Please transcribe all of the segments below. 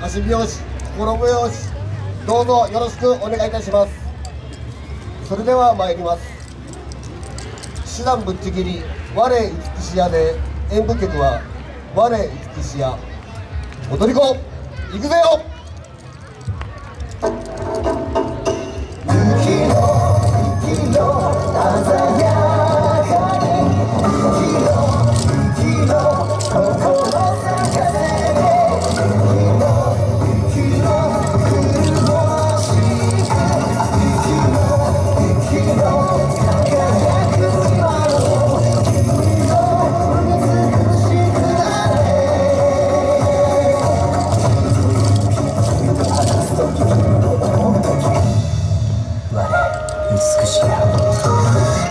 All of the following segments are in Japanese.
足拍子、心拍子、どうぞよろしくお願いいたします。それでは参ります。士断ぶっちぎり我美しやで、演舞曲は我美しや。踊り子行くぜよ。 美しや。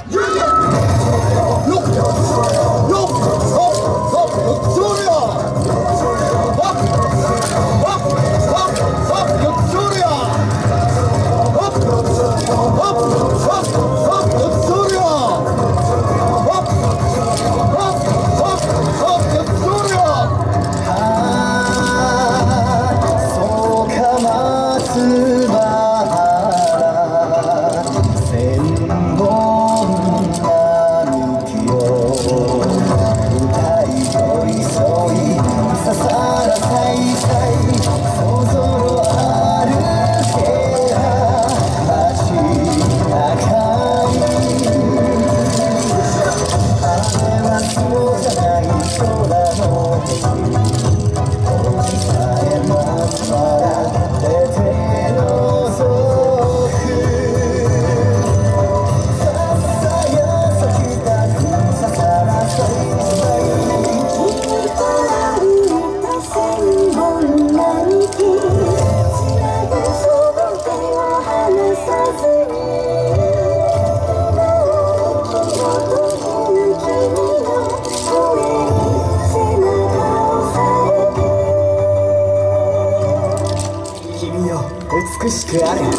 君よ美しくあれ。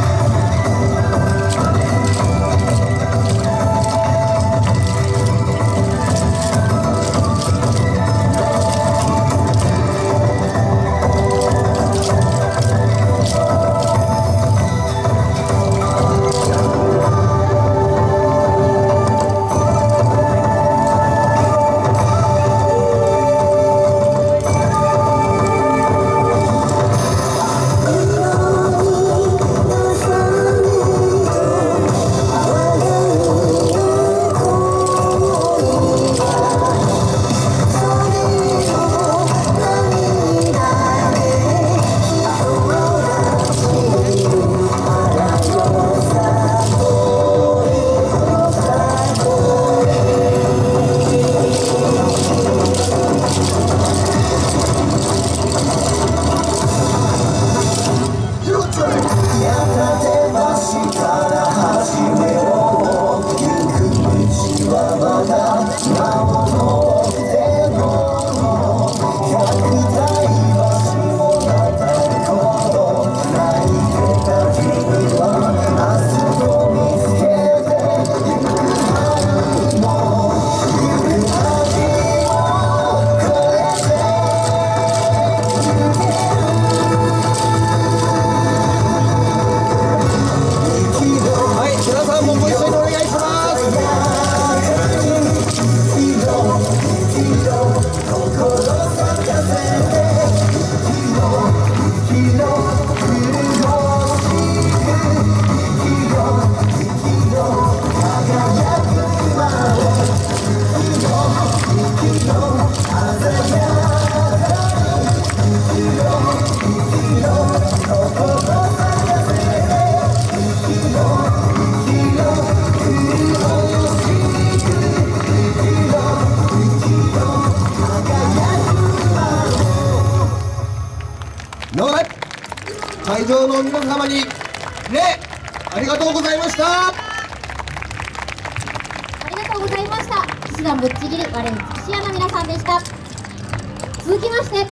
会場の皆様に礼ありがとうございました。 ありがとうございました。士断ぶっちぎり我美しやの皆さんでした。続きまして